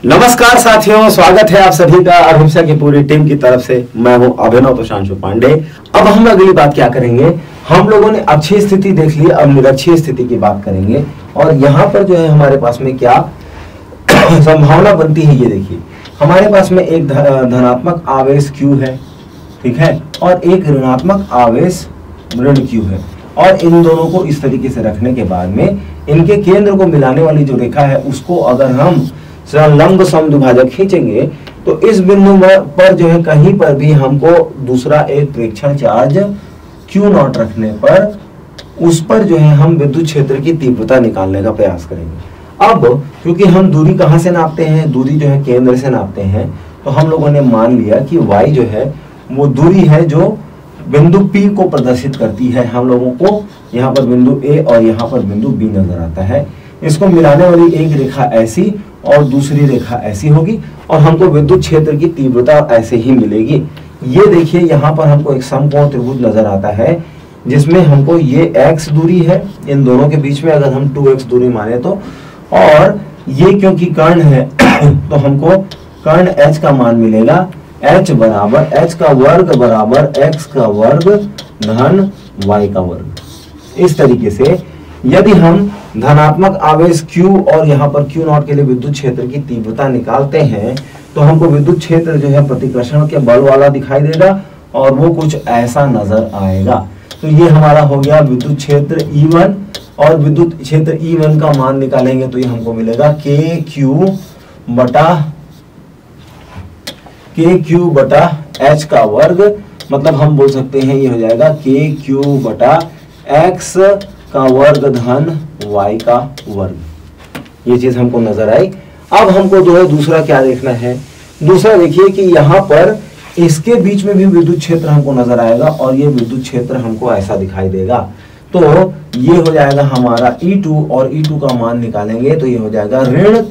नमस्कार साथियों, स्वागत है आप सभी का अभिषा की पूरी टीम की तरफ से। मैं हूं अभिनव तोषांशु पांडे। अब हम अगली बात क्या करेंगे, हम लोगों ने अच्छी स्थिति देख ली, अब निरक्षीय स्थिति की बात करेंगे। और यहाँ पर जो है हमारे पास में क्या संभावना बनती है, ये देखिए हमारे पास में एक धनात्मक आवेश Q है, ठीक है, और एक ऋणात्मक आवेश ऋण Q है। और इन दोनों को इस तरीके से रखने के बाद में इनके केंद्र को मिलाने वाली जो रेखा है उसको अगर हम लंब समद्विभाजक खींचेंगे तो इस बिंदु पर जो है कहीं पर भी हमको दूसरा एक प्रेक्षण चार्ज Q0 रखने पर उस पर जो है हम विद्युत क्षेत्र की तीव्रता निकालने का प्रयास करेंगे। अब क्योंकि हम दूरी कहाँ से नापते हैं, दूरी जो है केंद्र से नापते हैं, तो हम लोगों ने मान लिया कि y जो है वो दूरी है जो बिंदु P को प्रदर्शित करती है। हम लोगों को यहाँ पर बिंदु A और यहाँ पर बिंदु B नजर आता है। इसको मिलाने वाली एक रेखा ऐसी और दूसरी रेखा ऐसी होगी और हमको विद्युत क्षेत्र की तीव्रता ऐसे ही मिलेगी। ये देखिए यहाँ पर हमको एक समकोण त्रिभुज नजर आता है जिसमें हमको ये x दूरी है, इन दोनों के बीच में अगर हम 2x दूरी माने तो, और ये क्योंकि कर्ण है तो हमको कर्ण h का मान मिलेगा h बराबर h का वर्ग बराबर x का वर्ग धन y का वर्ग। इस तरीके से यदि हम धनात्मक आवेश Q और यहाँ पर Q0 के लिए विद्युत क्षेत्र की तीव्रता निकालते हैं तो हमको विद्युत क्षेत्र जो है प्रतिकर्षण के बल वाला दिखाई देगा और वो कुछ ऐसा नजर आएगा। तो ये हमारा हो गया विद्युत क्षेत्र E1, और विद्युत क्षेत्र E1 का मान निकालेंगे तो ये हमको मिलेगा KQ बटा H का वर्ग, मतलब हम बोल सकते हैं ये हो जाएगा KQ बटा X का वर्ग धन y का वर्ग। ये चीज हमको नजर आई। अब हमको जो है दूसरा क्या देखना है, दूसरा देखिए कि यहाँ पर इसके बीच में भी विद्युत क्षेत्र हमको नजर आएगा और ये विद्युत क्षेत्र हमको ऐसा दिखाई देगा। तो ये हो जाएगा हमारा E2, और E2 का मान निकालेंगे तो ये हो जाएगा ऋण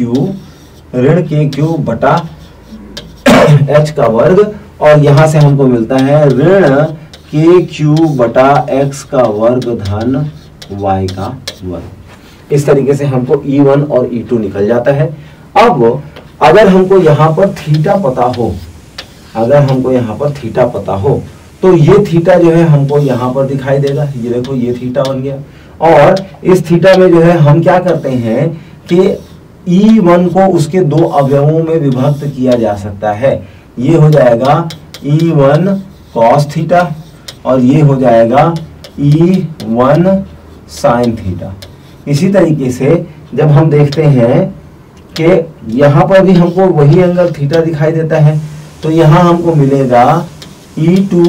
KQ बटा H का वर्ग, और यहाँ से हमको मिलता है ऋण KQ बटा X का वर्ग धन Y का वर्ग। इस तरीके से हमको E1 और E2 निकल जाता है। अब अगर हमको यहाँ पर थीटा पता हो, अगर हमको यहाँ पर थीटा पता हो तो ये थीटा जो है हमको यहाँ पर दिखाई देगा। ये देखो ये थीटा बन गया, और इस थीटा में जो है हम क्या करते हैं कि E1 को उसके दो अवयवों में विभक्त किया जा सकता है। ये हो जाएगा E1 cos थीटा और ये हो जाएगा E1 sin थीटा। इसी तरीके से जब हम देखते हैं कि यहाँ पर भी हमको वही एंगल थीटा दिखाई देता है तो यहाँ हमको मिलेगा E2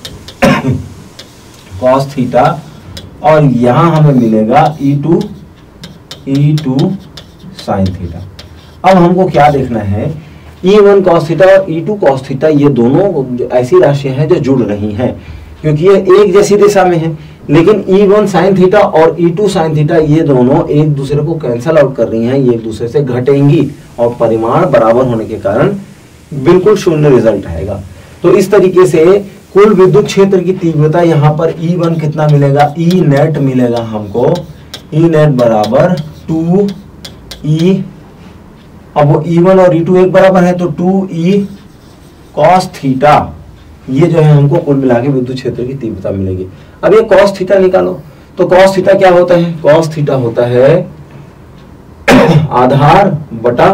cos थीटा और यहाँ हमें मिलेगा E2 sin थीटा। अब हमको क्या देखना है, E1 cos थीटा और E2 cos थीटा ये दोनों ऐसी राशियां हैं जो जुड़ रही हैं क्योंकि ये एक जैसी दिशा में है, लेकिन E1 sin थीटा और E2 sin थीटा ये दोनों एक दूसरे को कैंसल आउट कर रही हैं, ये एक दूसरे से घटेंगी और परिमाण बराबर होने के कारण बिल्कुल शून्य रिजल्ट आएगा। तो इस तरीके से कुल विद्युत क्षेत्र की तीव्रता यहाँ पर E1 कितना मिलेगा, E नेट मिलेगा हमको, E नेट बराबर 2E, अब वो E1 और E2 एक बराबर है तो 2E cos थीटा, ये जो है हमको कुल मिला के विद्युत क्षेत्र की तीव्रता मिलेगी। अब ये cos थीटा निकालो तो cos थीटा क्या होता है, cos थीटा होता है आधार बटा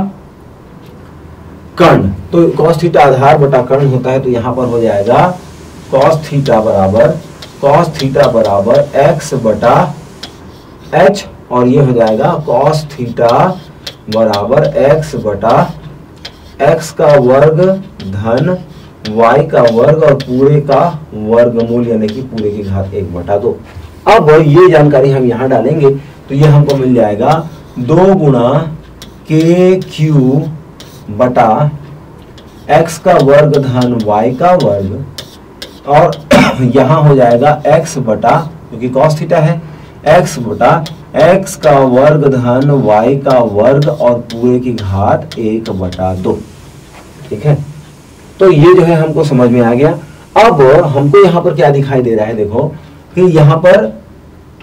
कर्ण। तो cos थीटा आधार बटा कर्ण होता है तो यहाँ पर हो जाएगा cos थीटा बराबर x बटा h, और ये हो जाएगा cos थीटा बराबर x बटा x का वर्ग धन y का वर्ग और पूरे का वर्गमूल यानी कि पूरे की घात 1/2। अब ये जानकारी हम यहाँ डालेंगे तो ये हमको मिल जाएगा 2 गुणा KQ बटा x का वर्ग धन y का वर्ग, और यहाँ हो जाएगा x बटा, क्योंकि cos थीटा है, x बटा x का वर्ग धन y का वर्ग और पूरे की घात 1/2। ठीक है, तो ये जो है हमको समझ में आ गया। अब हमको यहाँ पर क्या दिखाई दे रहा है, देखो कि यहाँ पर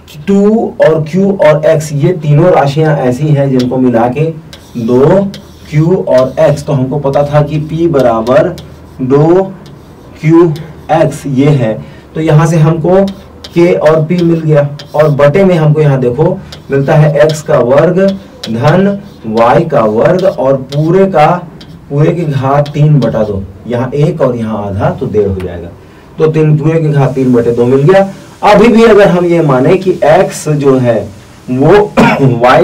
2 और Q और X ये तीनों राशियां ऐसी हैं जिनको मिला के 2 Q और X, तो हमको पता था कि P बराबर डो Q X ये है, तो यहाँ से हमको K और P मिल गया, और बटे में हमको यहाँ देखो मिलता है x का वर्ग धन y का वर्ग और पूरे की घात 3/2, यहाँ 1 और यहाँ आधा तो 1.5 हो जाएगा, तो पूरे की घात 3/2 मिल गया। अभी भी अगर हम ये माने कि x जो है वो y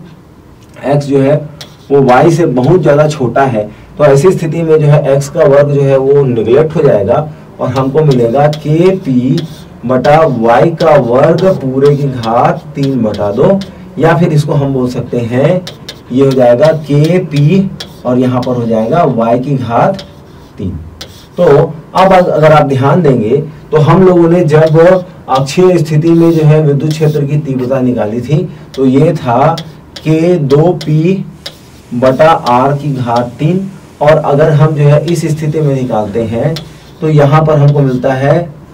से बहुत ज्यादा छोटा है, तो ऐसी स्थिति में जो है x का वर्ग जो है वो निगलेक्ट हो जाएगा और हमको मिलेगा kp बटा y का वर्ग पूरे की घात 3/2, या फिर इसको हम बोल सकते हैं ये हो जाएगा kp और यहाँ पर हो जाएगा y की घात 3। तो अब अगर आप ध्यान देंगे तो हम लोगों ने जब अक्षीय स्थिति में जो है विद्युत क्षेत्र की तीव्रता निकाली थी, तो ये था k2p बटा r की घात 3, और अगर हम जो है इस स्थिति में निकालते हैं तो यहाँ पर हमको मिलता है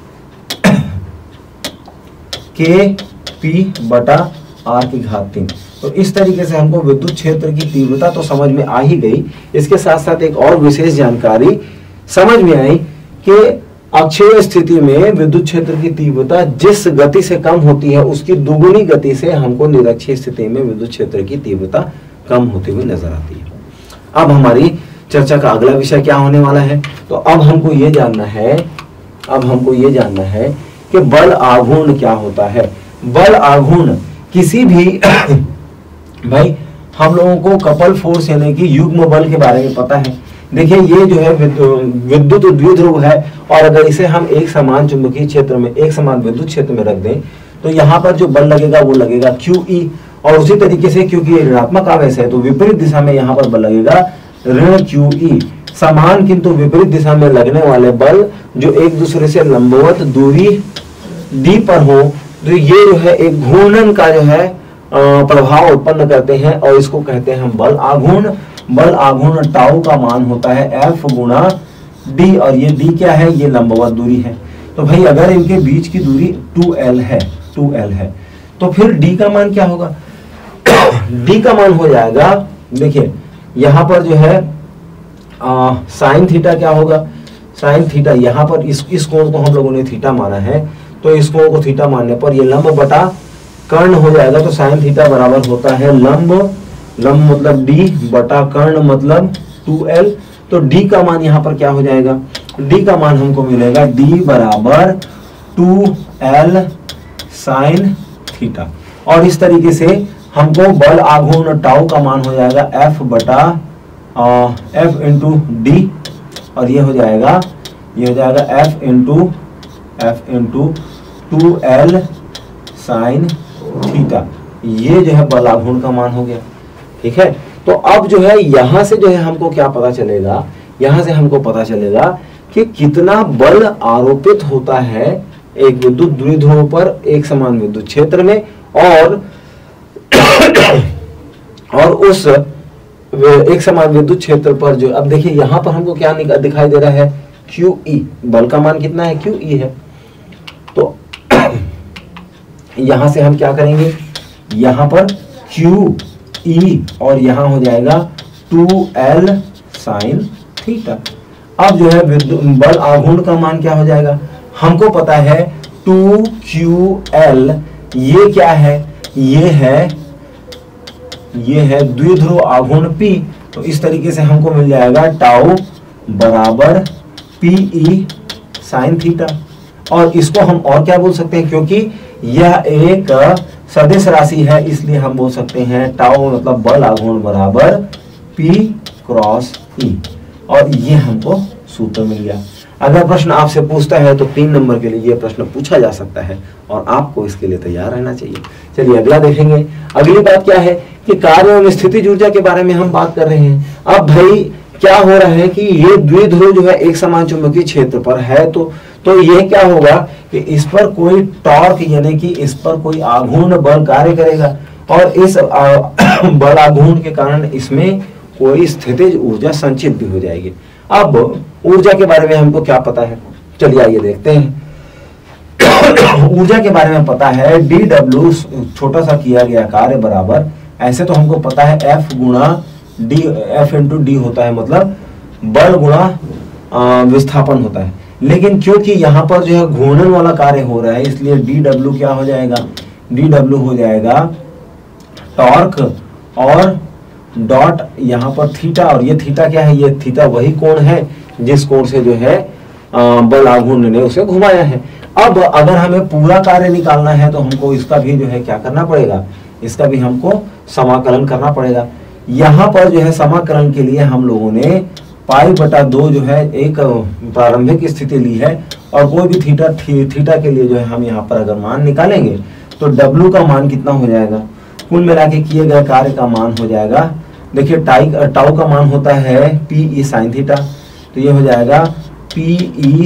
kp बटा r की घात 3। तो इस तरीके से हमको विद्युत क्षेत्र की तीव्रता तो समझ में आ ही गई, इसके साथ साथ एक और विशेष जानकारी समझ में आई कि अक्षीय स्थिति में विद्युत क्षेत्र की तीव्रता जिस गति से कम होती है उसकी दुगुनी गति से हमको निरक्षीय स्थिति में विद्युत क्षेत्र की तीव्रता कम होती हुई नजर आती है। अब हमारी चर्चा का अगला विषय क्या होने वाला है, तो अब हमको ये जानना है कि बल आघूर्ण क्या होता है। बल आघूर्ण किसी भी भाई हम लोगों को कपल फोर्स यानी कि युग्म बल के बारे में पता है। देखिए ये जो है विद्युत द्विध्रुव है, और अगर इसे हम एक समान चुंबकीय क्षेत्र में, एक समान विद्युत क्षेत्र में रख दें तो यहाँ पर जो बल लगेगा वो लगेगा QE, और उसी तरीके से क्योंकि ये ऋणात्मक आवेश है तो विपरीत दिशा में यहाँ पर बल लगेगा ऋण QE। समान किंतु विपरीत दिशा में लगने वाले बल जो एक दूसरे से लंबवत दूरी d पर हो, तो ये जो है एक घूर्णन का जो है प्रभाव उत्पन्न करते हैं, और इसको कहते हैं हम बल आघूर्ण। बल आघूर्ण टाउ का मान होता है F गुणा D, और ये D क्या है, ये लंबवत दूरी है। तो भाई अगर इनके बीच की दूरी 2L है तो फिर D का मान क्या होगा? D का मान हो जाएगा, देखिए यहाँ पर जो है साइन थीटा क्या होगा, साइन थीटा यहाँ पर इस कोण को हम लोगों ने थीटा माना है, तो इस कोण को थीटा मानने पर ये लंब बटा कर्ण हो जाएगा, तो साइन थीटा बराबर होता है लंब मतलब D बटा कर्ण मतलब 2L। तो D का मान यहाँ पर क्या हो जाएगा, D का मान हमको मिलेगा D बराबर 2L साइन थीटा, और इस तरीके से हमको बल आघूर्ण टाउ का मान हो जाएगा F बटा F इंटू D, और ये हो जाएगा F into 2L sine theta, ये जो है बल आघूर्ण का मान हो गया। ठीक है, तो अब जो है यहां से जो है हमको क्या पता चलेगा, यहां से हमको पता चलेगा कि कितना बल आरोपित होता है एक विद्युत द्विध्रुव पर एक समान विद्युत क्षेत्र में, और उस एक समान विद्युत क्षेत्र पर जो, अब देखिए यहां पर हमको क्या दिखाई दे रहा है, QE, बल का मान कितना है, QE है। तो यहां से हम क्या करेंगे, यहां पर QE और यहां हो जाएगा 2L साइन थीटा। अब जो है बल आघूर्ण का मान क्या हो जाएगा, हमको पता है 2QL, ये क्या है, ये है द्विध्रुव आघूर्ण P, तो इस तरीके से हमको मिल जाएगा टाउ बराबर PE साइन थीटा। और इसको हम और क्या बोल सकते हैं, क्योंकि यह एक सदिश राशि है इसलिए हम बोल सकते हैं टाउ मतलब बल आघूर्ण बराबर P क्रॉस E, और ये हमको सूत्र मिल गया। अगर प्रश्न आपसे पूछता है तो 3 नंबर के लिए ये प्रश्न पूछा जा सकता है और आपको इसके लिए तैयार रहना चाहिए। चलिए अगला देखेंगे। अगली बात क्या है कि कार्य एवं स्थितिज ऊर्जा के बारे में हम बात कर रहे हैं। अब भाई क्या हो रहा है कि ये द्विध्रुव जो है एक समान चुंबकीय क्षेत्र पर है, तो ये क्या होगा कि इस पर कोई टॉर्क यानी कि इस पर कोई आघूर्ण बल कार्य करेगा, और इस बल आघूर्ण के कारण इसमें कोई स्थितिज ऊर्जा संचित भी हो जाएगी। अब ऊर्जा के बारे में हमको क्या पता है, चलिए आइए देखते हैं। ऊर्जा के बारे में पता है dW छोटा सा किया गया कार्य बराबर, ऐसे तो हमको पता है F गुणा डी एफ इंटू डी होता है, मतलब बल गुणा विस्थापन होता है। लेकिन क्योंकि यहाँ पर जो है घूर्णन वाला कार्य हो रहा है, इसलिए डी डब्ल्यू क्या हो जाएगा, डी डब्ल्यू हो जाएगा टॉर्क और डॉट यहाँ पर थीटा, और ये थीटा क्या है, ये थीटा वही कोण है जिस कोण से जो है बल आघूर्ण ने उसे घुमाया है। अब अगर हमें पूरा कार्य निकालना है तो हमको इसका भी जो है क्या करना पड़ेगा, इसका भी हमको समाकलन करना पड़ेगा। यहाँ पर जो है समाकलन के लिए हम लोगों ने π/2 जो है एक प्रारंभिक स्थिति ली है, और कोई भी थीटा के लिए जो है हम यहाँ पर अगर मान निकालेंगे तो W का मान कितना हो जाएगा, कुल मिला के किए गए कार्य का मान हो जाएगा, देखिए टाउ का मान होता है PE sin थीटा, तो ये हो जाएगा PE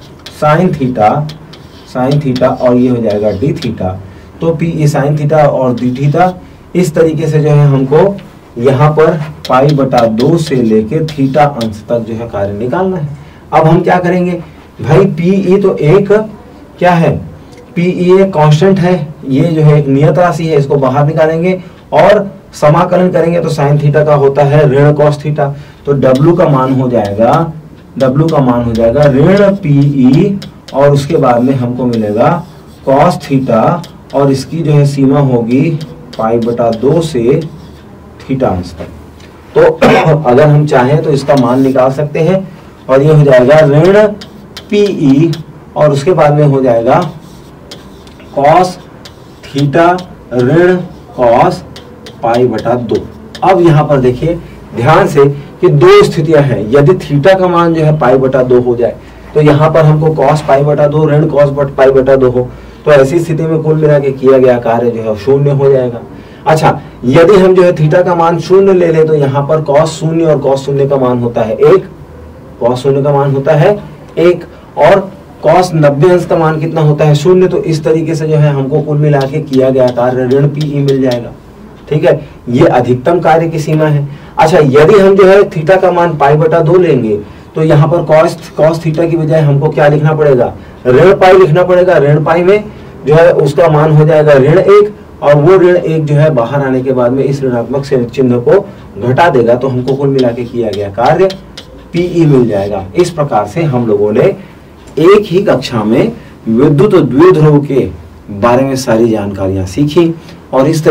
sin थीटा और ये हो जाएगा d थीटा। तो PE sin थीटा और d थीटा, इस तरीके से जो है हमको यहाँ पर π/2 से लेके थीटा अंश तक जो है कार्य निकालना है। अब हम क्या करेंगे भाई, PE तो एक क्या है, PE एक कांस्टेंट है, ये जो है एक नियत राशि है, इसको बाहर निकालेंगे और समाकलन करेंगे तो साइन थीटा का होता है ऋण cos थीटा, तो W का मान हो जाएगा, W का मान हो जाएगा ऋण PE, और उसके बाद में हमको मिलेगा cos थीटा, और इसकी जो है सीमा होगी π/2 से थीटा अंश तक। तो अगर हम चाहें तो इसका मान निकाल सकते हैं, और ये हो जाएगा ऋण PE, और उसके बाद में हो जाएगा cos थीटा ऋण cos π/2। अब यहाँ पर देखिए ध्यान से कि दो स्थितियां हैं, यदि थीटा का मान जो है π/2 हो जाए तो यहाँ पर हमको cos π/2 ऋण cos π/2 हो, तो ऐसी स्थिति में कुल मिला के किया गया कार्य जो है शून्य हो जाएगा। अच्छा, यदि हम जो है थीटा का मान शून्य ले ले तो यहाँ पर cos शून्य और cos शून्य का मान होता है 1, cos शून्य का मान होता है 1, और cos 90 अंश का मान कितना होता है 0। तो इस तरीके से जो है हमको कुल मिला के किया गया कार्य ऋण PE मिल जाएगा। ठीक है, ये अधिकतम कार्य की सीमा है। अच्छा, यदि हम जो है थीटा का मान π/2 लेंगे तो यहाँ पर cos थीटा की बजाय हमको क्या लिखना पड़ेगा, ऋण पाई लिखना पड़ेगा। ऋण पाई में जो है उसका मान हो जाएगा ऋण 1, और वो ऋण 1 जो है बाहर आने के बाद में इस ऋणात्मक चिन्ह को घटा देगा, तो हमको कुल मिला के किया गया कार्य PE मिल जाएगा। इस प्रकार से हम लोगों ने एक ही कक्षा में विद्युत द्विध्रुव के बारे में सारी जानकारियां सीखी, और इस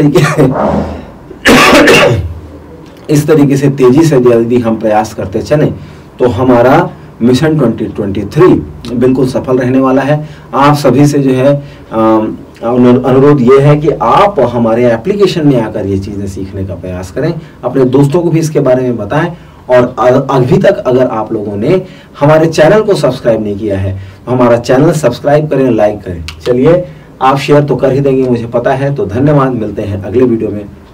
तरीके से तेजी से यदि हम प्रयास करते चलें तो हमारा मिशन 2023 बिल्कुल सफल रहने वाला है। आप सभी से जो है अनुरोध ये है कि आप हमारे एप्लीकेशन में आकर ये चीजें सीखने का प्रयास करें, अपने दोस्तों को भी इसके बारे में बताएं, और अभी तक अगर आप लोगों ने हमारे चैनल को सब्सक्राइब नहीं किया है तो हमारा चैनल सब्सक्राइब करें, लाइक करें। चलिए, आप शेयर तो कर ही देंगे मुझे पता है। तो धन्यवाद, मिलते हैं अगले वीडियो में।